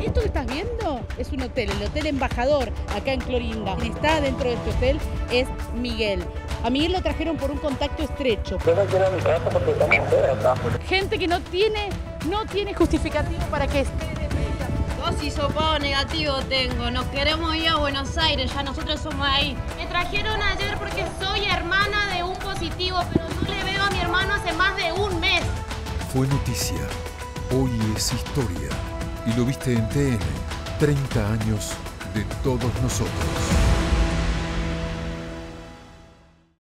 Esto que estás viendo es un hotel, el Hotel Embajador, acá en Clorinda. Quien está dentro de este hotel es Miguel. A Miguel lo trajeron por un contacto estrecho. Yo no quiero mi casa porque estamos fuera acá. Gente que no tiene justificativo para que esté de ella. 2 hisopados negativos tengo, nos queremos ir a Buenos Aires, ya nosotros somos ahí. Me trajeron ayer porque soy hermana de un positivo, pero no le veo a mi hermano hace más de un mes. Fue noticia, hoy es historia. Y lo viste en TN, 30 años de todos nosotros.